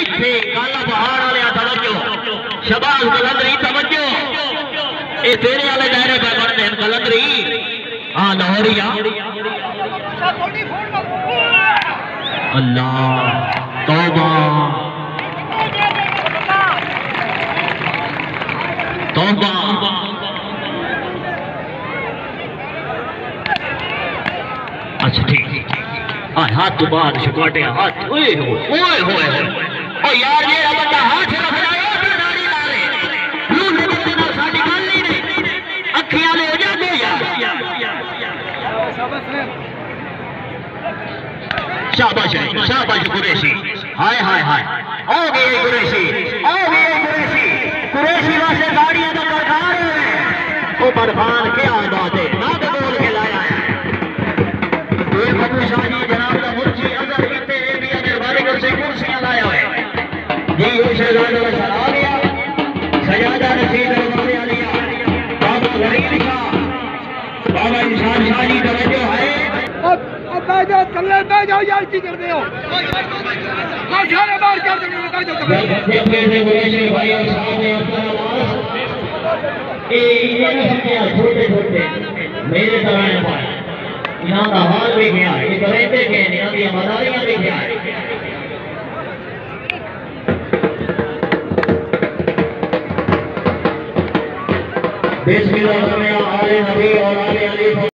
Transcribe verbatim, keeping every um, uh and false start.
इत्थे काला पहाड़ वाले तवज्जो शबाज कलंदरी तवज्जो ए तेरे वाले दायरे पे बनते हैं कलंदरी हां लाहौरिया अल्लाह तौबा तौबा अच्छा ठीक हाँ हाथ तो बाहर शुकाटे हाथ ओए होए ओए होए ओ यार ये बंदा हाथ रख रहा है तो दाढ़ी ला ले लूटे बंदे नाल साडी गल नहीं नहीं अखियां ले हो जाते यार शाबाश शाबाश कुरैशी हाय हाय हाय आ गए कुरैशी आ गए कुरैशी कुरैशी वास्ते गाड़ियां तो दरकार है ओ बरफान क्या बात है ना तो बोल के लाया है ये बाबू शाही जनाब का मुर्शी अगर इतने भी अगर वालेकुम से कुर्सियां लाया है जी ये शहजादा का सर आ गया सजादा नसीब रवाने लिया बाबा गरीब का बाबा इंसान शाही तवज्जो है अब अब बैठ जाओ कल्ले बैठ जाओ यार की करते हो हां सारे बाहर कर दो बैठ जाओ कैसे बोले भाई और साहब ए ये छोटे छोटे मेरे तरह पाए इन्हां दा हाल भी गया ये करेंदे के इन्हां दी मदारियां भी गया बिस्मिल्लाह आले नबी और आले अली